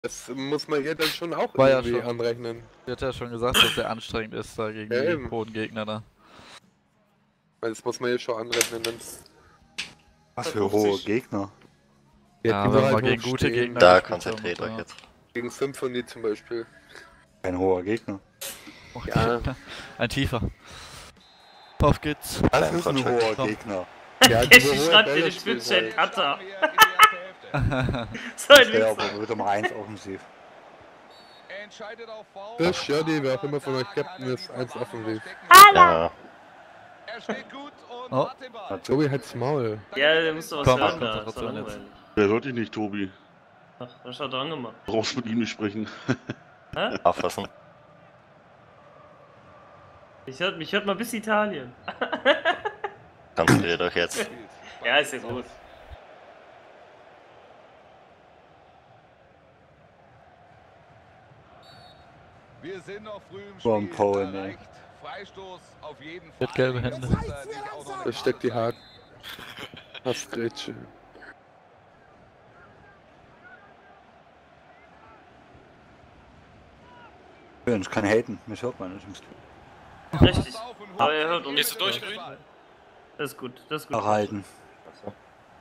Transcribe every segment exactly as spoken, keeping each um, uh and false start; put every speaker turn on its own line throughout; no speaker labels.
Das muss man ihr dann schon auch
War ja
irgendwie
schon.
anrechnen.
Sie hat ja schon gesagt, dass er anstrengend ist da gegen
Ja,
die
eben.
hohen Gegner da.
Weil das muss man ihr schon anrechnen. Dann
Was für hohe Gegner.
Ja,
die
wenn
wir
man
halt
gegen gute
hochstehen.
Gegner
Da
gespielt haben
konzentriert
und
euch
so.
jetzt.
Gegen Symphony zum Beispiel.
Kein hoher Gegner.
Oh,
Ja.
Ein tiefer. Auf geht's.
Das
Ein
ist ein
Frontcheck.
hoher
Komm.
Gegner.
Ja, die
Cashy
hohe
schreibt in
Bälle
den
spielen
Twitch-Chat,
halt.
Atta. So ein
Das wäre
Wichser.
aber wieder mal eins offensiv.
Fisch, Jody, wer auch immer von euch Captain ist, eins offensiv.
Ja,
Oh.
Tobi hat's Maul.
Ja, der muss doch was
Komm,
hören
mach
da. Ist doch
Konzentration jetzt.
langweilig.
Wer sollte ich nicht, Tobi?
Ach, was hat er dran gemacht?
Du brauchst mit ihm nicht sprechen.
Hä?
aufpassen.
Ich hört, mich hört mal bis Italien.
Konzentriert euch jetzt.
Ja, ist ja gut.
Wir sind noch früh im
Ron
Spiel.
Cohen,
Da
ey.
reicht Freistoß auf jeden Fall.
Mit gelbe Hände.
Jetzt muss er sich auch noch
Da steckt die Haken. Hast Grätsche.
Schön, ich kann haten. Mich hört man nicht.
Richtig. Aber er hört uns.
Gehst du durch, Grün?
Das ist gut, das ist gut.
Erhalten.
Achso.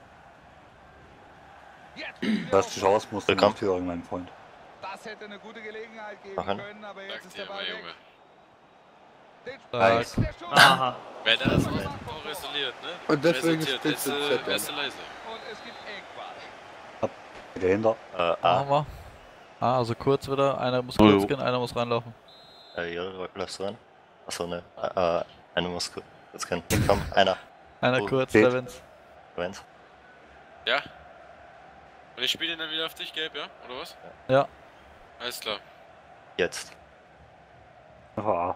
Du hast die Chance, musst du
Willkommen.
nicht führen, mein Freund.
Das hätte eine gute Gelegenheit geben
Machen.
können, aber jetzt
Sag
ist
dir
der
mal,
Ball
Junge.
weg. Den
Nice.
der Schuss.
Aha.
Wer das auch isoliert, ne?
Und deswegen
Resultiert,
steht
ist,
es
äh,
Z
wer ist
an.
der leise?
Und es gibt Eckball.
Dahinter.
Äh,
Machen
A.
wir. Ah, also kurz wieder. Einer muss
Oh,
kurz
jo.
gehen, einer muss reinlaufen.
Äh, ja, läufst du rein? Achso, ne. Äh, einer muss ku- jetzt können. Komm, einer.
Einer
Oh,
kurz,
geht.
der wenn's.
Wens.
Ja? Und ich spiele ihn dann wieder auf dich, Gelb, ja? Oder was?
Ja.
Alles klar.
Jetzt.
Ja.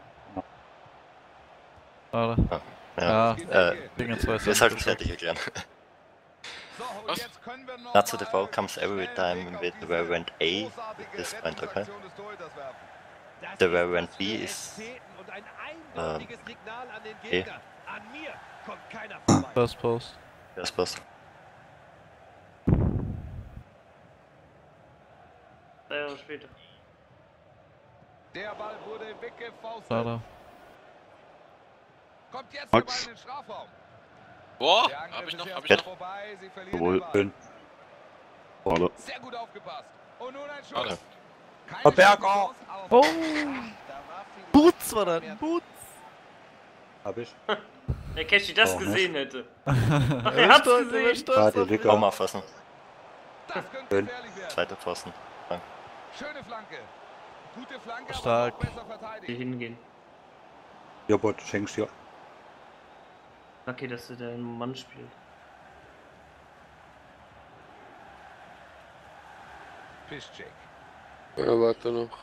Schade.
Ja.
Ja,
Äh,
Dinge zwei
wir sollten fertig erklären.
So, und
Was?
jetzt können wir noch
Not to the
mal
ball comes every
schnell
time
Blick auf
with
diese
the variant A
großartige
this point, okay?
Rettungsaktion des Torhüters werfen.
The variant B is ähm, E.
First Post.
Das passt.
Drei Jahre später.
Der Ball wurde weggefaustet.
Schade.
Kommt jetzt der Ball
Max.
in den Strafraum.
Boah,
Der Angriff
hab ich
ist
noch, hab
erst
ich
Ja.
noch.
vorbei, sie verlieren
Jawohl.
den Ball.
Schön.
Schade.
Sehr gut aufgepasst. Und nun ein Schuss.
Schade.
Keine
Herr Berger.
Chance auf-
Oh!
Da war viel-
Boots war das, Boots!
Hab ich.
Wenn Cashy das
Oh,
gesehen hätte.
Er
er hat's
stolz, er
gesehen.
ist stolz
Ah,
auf
die
mich.
Lücke.
Baum auffassen.
Das könnte
Schön.
gefährlich werden.
Zweiter Pfosten.
Schöne Flanke. Gute Flanke,
Stark.
aber noch besser
Die
verteidigt.
hingehen.
Jobot, schenkst dir.
Lucky, dass du deinen Mann spielt.
Piszczek.
Ja, warte noch.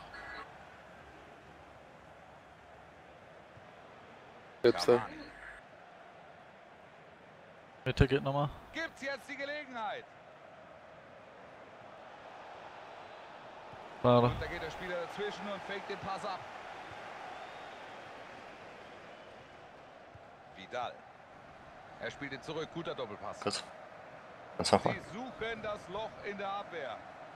Jetzt, ja.
Cavani.
Mitte geht nochmal.
Gibt's jetzt die Gelegenheit?
Schade.
Und da geht der Spieler dazwischen und fängt den Pass ab. Vidal. Er spielt ihn zurück. Guter Doppelpass.
Kurz. Ganz nochmal.
Sie suchen das Loch in der Abwehr.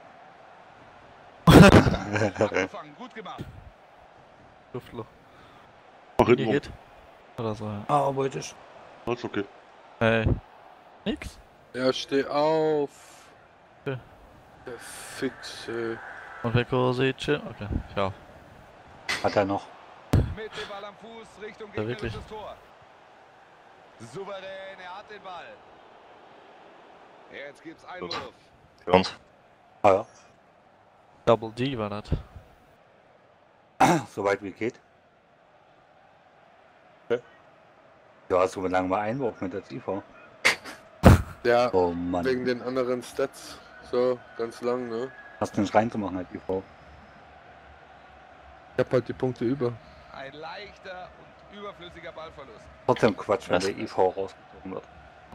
Abgefangen. Gut gemacht.
Luftloch.
Mach
Die
hinten rum.
geht. Oder so, ja.
Ah, wollte ich.
Alles okay.
Hey. Nix?
Ja, steh auf.
Ja.
Der Fixe.
Und Vekosic. Okay, ciao.
Hat er noch.
Mit dem Ball am Fuß Richtung
Ja, wirklich.
gegnerisches Tor. Souverän, er hat den Ball. Jetzt gibt's Einwurf.
Für uns.
Ah ja.
Double D war das.
Soweit wie geht. Ja, so lange mal Einwurf mit der I V.
Ja,
Oh Mann.
wegen den anderen Stats. So, ganz lang, ne?
Hast du nicht reinzumachen, halt I V.
Ich hab halt die Punkte über.
Ein leichter und überflüssiger Ballverlust.
Trotzdem Quatsch, wenn
Was?
der I V rausgezogen wird.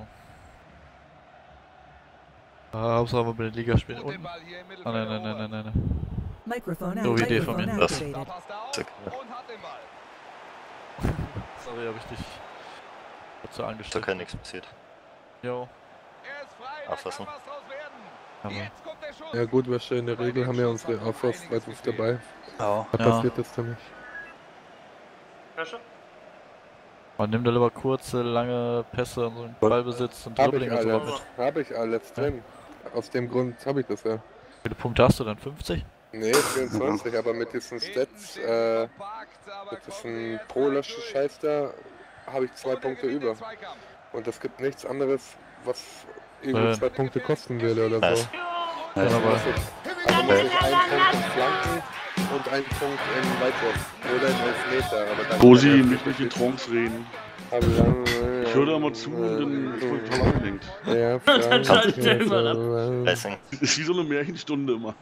Ah, Hauptsache wir bei der Liga spielen.
Und den
Unten.
Ball hier im
Ah,
Mittelfeld
nein, nein, nein,
erobert.
nein, nein, nein.
Microphone
So
out.
Idee von
Microphone
mir.
Das-
Da
activated.
passt er auf
Zack.
und hat den Ball.
Sorry, hab ich dich dazu
Ist
angestellt.
okay, nichts passiert.
Jo.
Er ist frei, da
Aufpassen.
kann was draus werden.
Aber
Jetzt kommt der Schuss.
Ja gut, wir in der Regel haben wir unsere Aufwärtsfreiwurf dabei.
Ja.
Da
Ja.
passiert das dann nicht.
Flasche?
man nimmt da lieber kurze, lange Pässe und so einen Ballbesitz und
Habe
Dribbling
ich
und so.
alles. Habe ich alles drin. Aus dem Grund habe ich das ja.
Wie viele Punkte hast du dann? fünfzig?
Nee, vierundzwanzig, aber mit diesen Stats, äh, mit diesem Pro-Lösch-Scheiß da, habe ich zwei Punkte über. Und es gibt nichts anderes, was irgendwie
Äh.
zwei Punkte kosten würde oder
Nice.
so.
Ja,
Also
aber
muss ich, also muss ich einen Punkt in Flanken und einen Punkt in Weitwurf. Oder in Elfmeter. Aber dann
Rosi,
kann
nicht mit den Trance reden.
ich
Ich höre da mal zu und dann ist man total abgelenkt.
Ja,
Dann schaltet er immer ab.
Frank.
Blessing.
Das ist wie so eine Märchenstunde immer.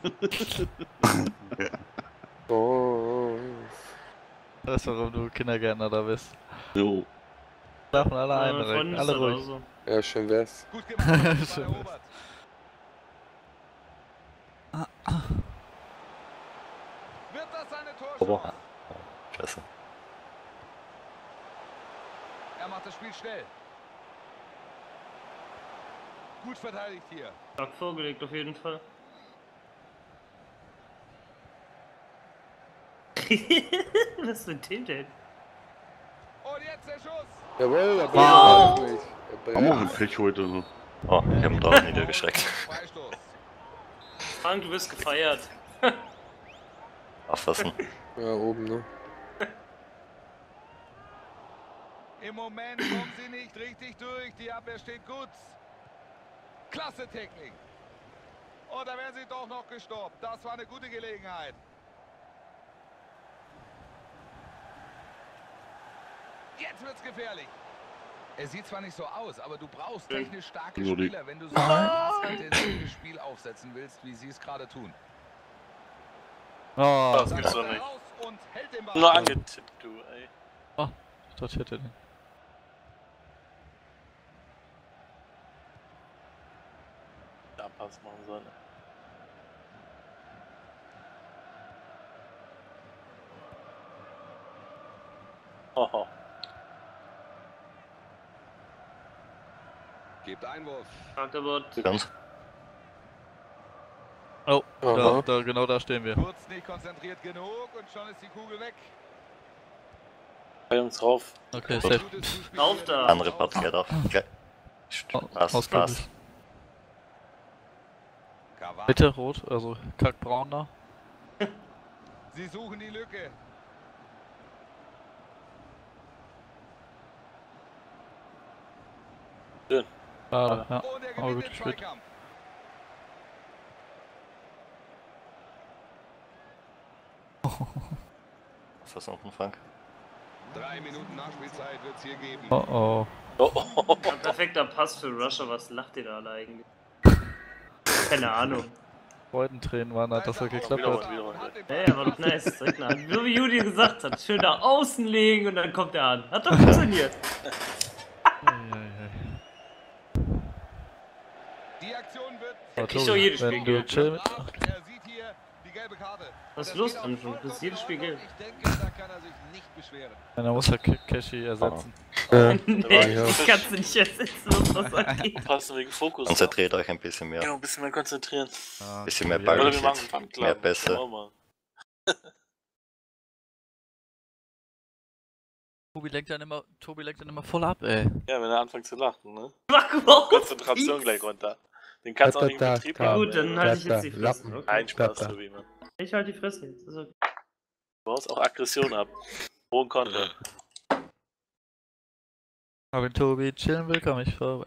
Oh.
das ist warum du Kindergärtner da bist.
Jo.
Schlafen alle ein,
Meine Freundin
direkt.
ist
alle
da
ruhig.
so.
Ja, schön wär's.
Gut gemacht. Ball erobert. Wird das seine Torchance?
Aber
Scheiße.
Er macht das Spiel schnell. Gut verteidigt hier.
Stark vorgelegt auf jeden Fall. Was für ein Team denn?
Und jetzt der Schuss.
Jawohl, da bin
Wow.
ich nicht. Er
Haben wir auch ein
brennt.
Pech heute. Ne?
Oh, ich hab ihn drauf niedergeschreckt.
Freistoß.
Frank, du bist gefeiert.
Auffassen.
Ja, oben, ne?
Im Moment kommen sie nicht richtig durch. Die Abwehr steht gut. Klasse Technik. Und da werden sie doch noch gestoppt. Das war eine gute Gelegenheit. Jetzt wird's gefährlich. Es sieht zwar nicht so aus, aber du brauchst technisch starke
Nur die-
Spieler, wenn du so ein passintensives Spiel aufsetzen willst, wie sie es gerade tun.
Oh,
Das
Dann
gibt's
kommt
doch
er
nicht.
raus und hält den Ball.
Nur angetippt, du, ey.
ich dachte, ich hätte den.
Da Pass machen sollen. Hoho.
Gibt Einwurf.
Frank, der wird.
Ganz.
Oh, da,
Aha.
da, genau da stehen wir.
Kurz nicht konzentriert genug und schon ist die Kugel weg.
Bei uns rauf.
Okay,
Gut.
safe.
Gutes Zuspiel
Auf
hier.
da.
Andere Partie geht auf. Okay.
Oh,
Passt,
ausgeglichen.
passt.
Cavani.
Bitte rot, also kackbraun da.
Sie suchen die Lücke.
Schade, ja.
Und er
Aber
gewinnt
gut
den
gespielt.
Zweikampf.
Versuchen, Frank.
Drei Minuten Nachspielzeit wird es hier geben.
Oh oh.
Oh, oh, oh.
Ein perfekter Pass für Russia. Was lacht ihr da alle eigentlich? Keine Ahnung.
Freudentränen waren halt, dass er geklappt
Wieder
hat.
mal, wieder mal.
Ja, ja, war doch nice. Direkt nach. So wie Judy gesagt hat. Schön da außen legen und dann kommt er an. Hat doch funktioniert.
Eieiei.
Die Aktion wird
Aber
kriegt doch jedes
wenn
Spiel
du
Geld,
chill mit.
bestraft. Er sieht hier die gelbe Karte.
Was
Das
ist los,
geht auch
Anton?
vollkommen
Das ist jedes
in
Spiel
Ordnung.
Geld.
Ich denke, da kann er sich nicht beschweren.
Ja, dann muss er K- Cashy ersetzen.
Ja.
Nee,
ja.
das kannst du nicht ersetzen, was das angeht.
Passen wegen Fokus.
Konzentriert euch ein bisschen mehr.
Ja, ein bisschen mehr konzentrieren.
Ah,
Bisschen mehr
Tobi,
Ball.
Oder
ja.
wir machen einen
Mehr Pässe.
Tobi lenkt dann immer, Tobi lenkt dann immer voll ab, ey.
Ja, wenn er anfängt zu lachen, ne?
Mach überhaupt
Konzentration
nichts.
gleich runter. Den kannst du auch nicht im
Da, da,
Betrieb
da.
Ja
haben.
gut, dann
ey.
halte ich
Da,
jetzt die
da,
Fresse.
Lappen.
Okay.
Kein Spaß,
Da, da.
Tobi, Mann.
Ich halte die Fresse jetzt. Ist okay.
Du baust auch Aggression ab. Hohen Konter.
Aber wenn Tobi chillen will, komm ich vorbei.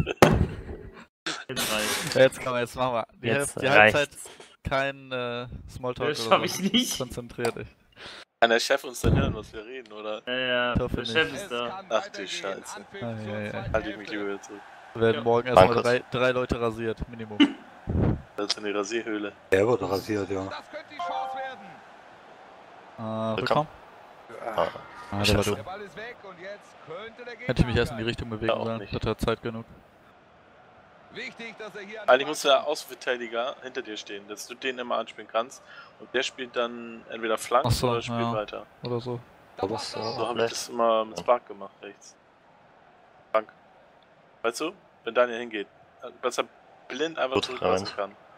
Jetzt reicht's.
Ja, jetzt komm, jetzt machen wir. Die,
Jetzt
Hälfte, die
reicht's.
Halbzeit kein äh, Smalltalk
Das
oder
schaff
so.
ich nicht.
Konzentrier dich.
Kann der Chef uns dann hören, was wir reden, oder?
Ja, ja,
Ich hoffe
der
nicht.
Chef
Es
ist da.
kann
Ach, die
weitergehen.
Scheiße.
Anpfiff
Ah,
zur
ja, ja.
zweiten
Halte ich mich
Hälfte.
lieber wieder zurück.
Wir werden
Ja.
morgen erstmal
Markus.
drei, drei Leute rasiert, Minimum.
Das ist eine Rasierhöhle.
Der wird rasiert, ja.
Das könnte die Chance werden.
Ah,
Willkommen.
bekommen?
Ah,
Ah, der war
Scheiße.
dumm.
Der Ball ist weg und jetzt könnte der Gegner
Hätte ich mich erst in die
angreifen.
Richtung bewegen
Ja, auch
sollen.
nicht.
Das hat Zeit genug.
Wichtig, dass er hier an den
Eigentlich
Ball
muss der
kommt.
Außenverteidiger hinter dir stehen, dass du den immer anspielen kannst. Und der spielt dann entweder Flanken
Ach so,
oder spielt
ja.
weiter.
Oder so.
Da passt er.
So habe ich
vielleicht.
das immer mit Spark gemacht, rechts. Frank. Weißt du? Wenn Daniel hingeht. Dass er blind einfach
Gut,
zurücklassen
Moment.
kann.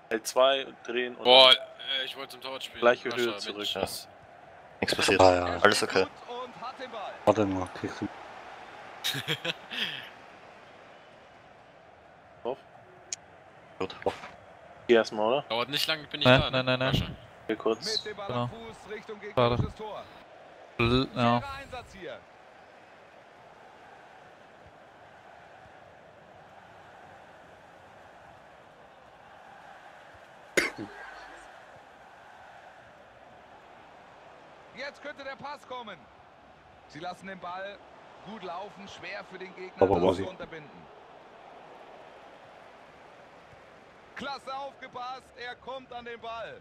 L zwei und drehen und
Boah, äh, ich wollte zum Torwart spielen.
Gleiche
Rascha,
Höhe
Mensch,
zurück.
das-
Nichts passiert.
Ah, ja.
Alles okay.
Und hat den Ball.
Warte mal, kriegst du.
Gut.
Geh erstmal, oder?
Dauert nicht lange, bin ich
Nein,
da.
nein, nein, nein.
Rascha.
Geh kurz.
Mit dem Ball
Genau.
am Fuß Richtung
Schade.
gegnerisches Tor.
Bl- Ja.
Fairer Einsatz hier. Jetzt könnte der Pass kommen. Sie lassen den Ball gut laufen, schwer für den Gegner,
Aber
das
Rossi.
zu unterbinden. Klasse aufgepasst, er kommt an den Ball.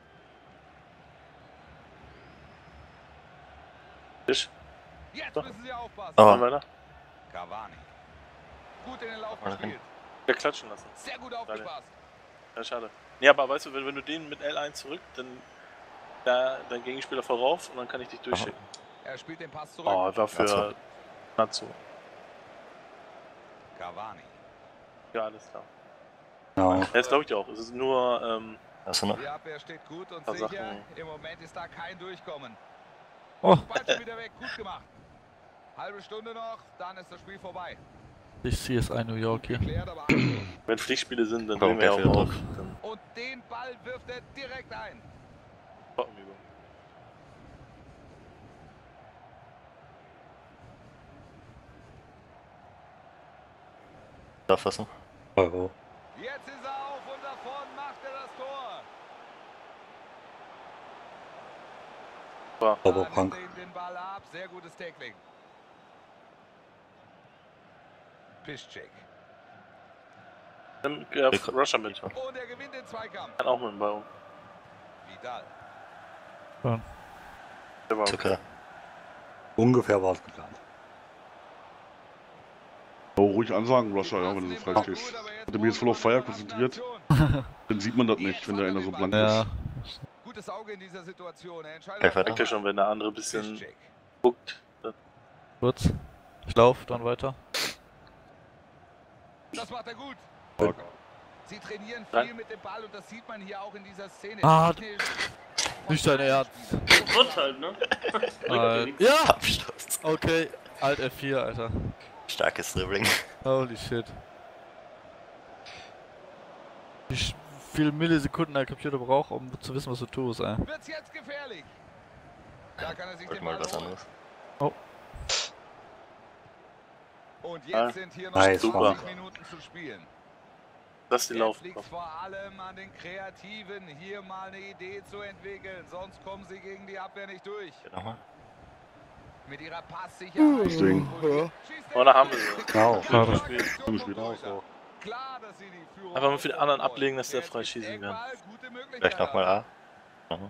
Tisch.
Jetzt
So.
müssen sie aufpassen.
Aber-
Dann weiter.
Cavani. Gut in den Lauf
Warte.
gespielt.
Ja, klatschen lassen.
Sehr gut aufgepasst.
Ja, schade. Nee, aber weißt du, wenn, wenn du den mit L eins zurück, dann da dein Gegenspieler vorauf und dann kann ich dich durchschicken.
Er spielt den Pass zurück.
Oh, war für
Natsu.
Natsu.
Cavani.
Ja, alles klar.
Genau.
Jetzt glaube ich dir auch. Es ist nur, ähm,
Hast du noch?
Die Abwehr steht gut und
Paar
sicher.
Sachen.
Im Moment ist da kein Durchkommen.
Oh,
Ball schon wieder weg, gut gemacht. Halbe Stunde noch, dann ist das Spiel vorbei.
ich C S I New York hier.
Geklärt, aber
wenn Pflichtspiele sind, dann
Oh,
nehmen wir
okay,
auch
viel
auf. Dann
und den Ball wirft er direkt ein.
Trockenübung.
Da fassen.
Euro.
Jetzt ist er auf und davon macht er das Tor.
War.
Aber
Da
Punk.
nimmt er ihm den Ball ab, sehr gutes Tackling. Piszczek.
Nimm ja, Russia mit.
Und er gewinnt den Zweikampf.
Kann auch mit dem Ball um.
Vidal.
Der war
Ist okay.
Ungefähr war es geplant.
Oh, ruhig ansagen, Russia, ja, wenn du so frei stehst. Hat er mich jetzt voll auf Feier konzentriert? Dann sieht man das nicht, wenn der einer so blank
Ja.
ist.
Gutes Auge in dieser Situation. Er entscheidet
Okay,
auf
fertig.
Merkt ja schon, wenn der andere ein bisschen
Piszczek.
guckt. Dann
Kurz. Ich lauf dann weiter.
Das macht er gut. Sie trainieren
Nein.
viel mit dem Ball und das sieht man hier auch in dieser Szene.
Ah,
Technisch
nicht dein Ernst.
Wird halt, ne?
Äh, ja!
Abstoß.
Okay, Alt F vier, Alter.
Starkes Dribbling.
Holy shit. Wie sch- viele Millisekunden der Computer braucht, um zu wissen, was du tust, ey.
Wird's jetzt gefährlich. Da kann er sich
Wollt
den
mal
Ball
was
holen.
anderes.
Und jetzt
Ah,
sind hier noch
nice,
zwanzig
super.
Minuten zu spielen.
das ist die
Jetzt
Lauf.
liegt vor allem an den Kreativen, hier mal eine Idee zu entwickeln. Sonst kommen sie gegen die Abwehr nicht durch.
Geht nochmal.
Mit ihrer Passsicherheit.
Das Ding.
Schießt
Oh, da haben wir sie.
Genau.
Schade.
Schönes Spiel.
Klar, dass sie die Führung
Einfach mal für den anderen
aufbauen
ablegen, dass der
wollen.
frei schießen kann.
Eckball, gute Möglichkeit.
Vielleicht nochmal A. Mhm.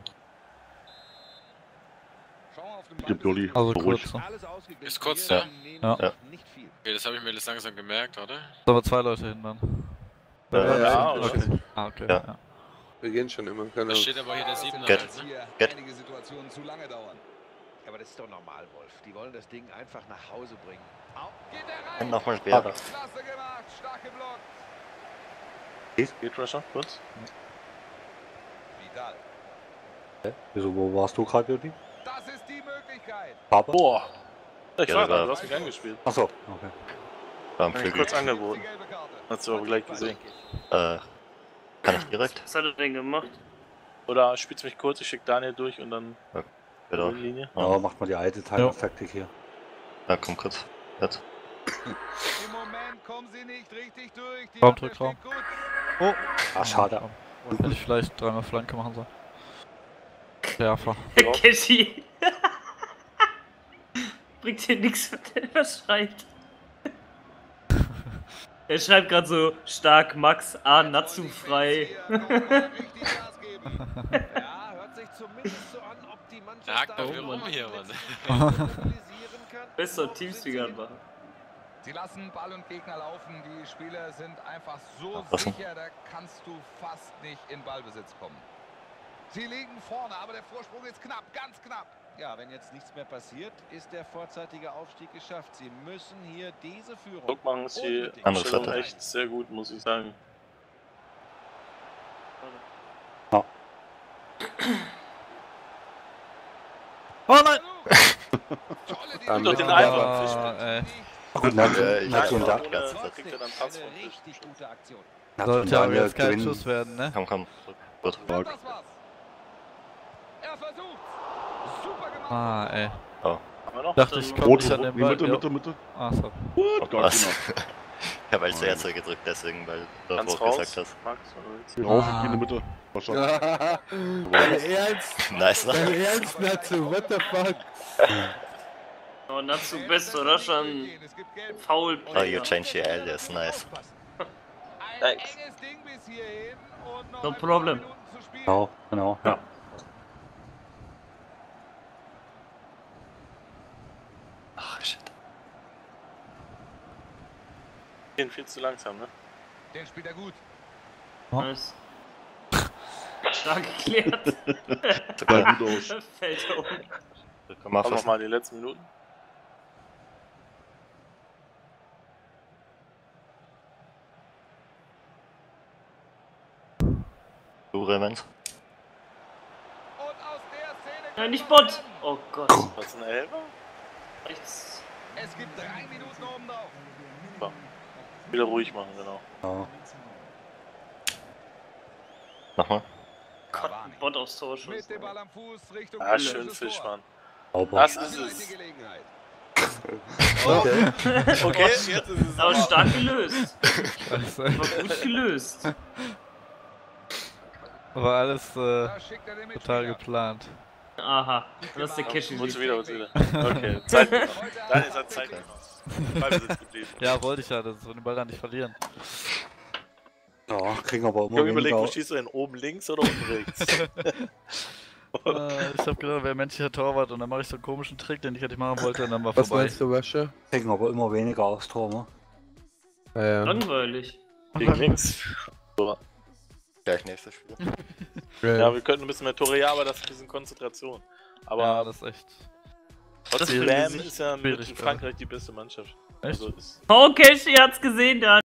Schauen wir auf den Ball.
Gib Jolli.
Also
Ruhig.
kurz. Ne?
Ist kurz,
Ja.
ja.
Ja.
Ja.
Okay, das habe ich mir jetzt langsam gemerkt, oder?
Da haben wir zwei Leute hin dann.
Ja,
Ja,
ja,
okay. Ah, okay.
Ja.
Ja.
Wir gehen schon immer. Keine
Da
Ahnung.
steht aber hier der Siebener
Get.
halt, ne?
Hier
Get.
einige Situationen zu lange dauern.
Aber das ist doch normal, Wolf. Die wollen das Ding einfach nach Hause bringen.
Geht er
Und
rein.
nochmal quer.
Klasse gemacht, starke Block.
Geht Russia kurz.
Vidal.
Wieso, wo warst du gerade, Jodi?
Das ist die Möglichkeit.
Papa?
Boah. Ich
Ja,
war
da
da,
war-
du hast mich angespielt.
Achso, okay.
War am
Hab ich
Flügel.
kurz angeboten.
Die gelbe Karte.
Hast du aber gleich gesehen.
Äh, kann ich direkt?
Was hat er denn gemacht?
Oder spielst mich kurz, ich schick Daniel durch und dann
Genau.
die Linie.
Ja,
Ja.
macht mal die alte Timing-Taktik hier.
Ja, komm kurz. Jetzt.
Im Moment kommen sie nicht richtig durch. Die
Raum,
Abwehr
Drück, Raum.
steht gut.
Oh!
Ah, schade.
Hätte ich vielleicht dreimal Flanke machen sollen. Schärfer.
Keshi! Bringt hier nichts, wenn er schreibt. Er schreibt gerade so stark Max A Natsu frei.
Hier noch mal richtig Gas geben.
Ja, hört sich zumindest so an, ob die Mannschaft
Der hakt
da
doch hier
oben
rum
noch
hier,
die
Mann.
letzten Kräfte mobilisieren kann.
Besser
Noch sind sie
Teamspeak machen.
Sie lassen Ball und Gegner laufen. Die Spieler sind einfach so
Was?
sicher, da kannst du fast nicht in Ballbesitz kommen. Sie liegen vorne, aber der Vorsprung ist knapp, ganz knapp.
Ja, wenn jetzt nichts mehr passiert, ist der vorzeitige Aufstieg geschafft. Sie müssen hier diese Führung.
Druck machen ist die
unbedingt
Andere
Stellung
Seite.
echt sehr gut, muss ich sagen.
Oh nein!
Ähm,
doch den
mit-
einfachen
ey.
Gut, Nation,
Ja, ich-
Nation
ich-
da.
die ganze Zeit.
kriegt er dann Pass von
Eine
Tisch.
richtig gute Aktion.
Nation
Sollte aber
Daniel
jetzt kein
gewinnen.
Schuss werden, ne?
Komm, komm. Gut.
Das war's. Er versucht. Super gemacht.
Ah, ey.
Oh.
Haben wir noch?
Dachte ich, komm
Rot,
nicht an
rot,
den
nee,
Ball.
Mitte,
Jo.
Mitte, Mitte.
Ah, so.
What? Gar
Was?
keiner.
Ich habe als Erster gedrückt, deswegen, weil du
Ganz
auch
raus.
gesagt hast.
Max, oder willst du?
Geh rauf, ich geh in die Mitte. Wahrscheinlich.
Dein Ernst?
Nice,
Dein
ne?
Ernst, Natsu? What the fuck?
Oh, Natsu bist oder schon Foul
Oh, you change your alias, nice.
Ein
Thanks.
enges Ding bis hierhin und noch
No
ein paar
problem.
Minuten zu spielen.
Genau, genau, ja.
Ach, shit.
Den viel zu langsam, ne?
Den spielt er gut.
Nice. Stark geklärt.
Sah gut aus.
Fällt er um.
Komm mal
Komm noch
fast.
mal die letzten Minuten.
Du, Remens.
Und aus der Szene
Nein, nicht Bot. Oh Gott.
Was ist ein Elfer?
Rechts.
Es gibt drei Minuten oben drauf.
Wieder ruhig machen, genau.
Ja.
Nochmal.
Gott, ein Bot aufs Tor schon.
Mit dem Ball am Fuß Richtung
Ah,
gegnerisches
schön
Tor.
Fisch, Mann.
Sauber.
Das
Das
ist
ist die
es.
Gelegenheit.
Okay.
Okay, jetzt ist es.
Aber stark gelöst.
Scheiße.
War gut gelöst.
War alles äh,
Da schickt er den
total
Mitspieler.
geplant.
Aha. Das ist der Cashy.
Holst du wieder, holst du wieder. Okay, Zeit genommen. Dann ist er Zeit genommen. Ballbesitz geblieben.
Ja, wollte ich ja, das ist den Ball dann nicht verlieren.
Ja, kriegen aber
Ich
immer
habe überlegt, wo
weniger.
schießt du denn? Oben links oder unten rechts?
Äh, ich hab gedacht, wer menschlicher Torwart und dann mache ich so einen komischen Trick, den ich eigentlich machen wollte und dann war
Was
vorbei.
meinst du, Wäsche?
Kriegen aber immer weniger aufs Tor, ne?
Ja, ja.
Langweilig.
Gegen links. So.
Gleich nächstes Spiel.
Ja, wir könnten ein bisschen mehr Tore, ja, aber das ist ein bisschen Konzentration. Aber
Ja, das ist echt.
trotzdem,
das
Lam
ist
ist ja mit
schwierig,
Frankreich die beste Mannschaft.
Echt?
Also ist
Oh, Cashy hat's gesehen, da.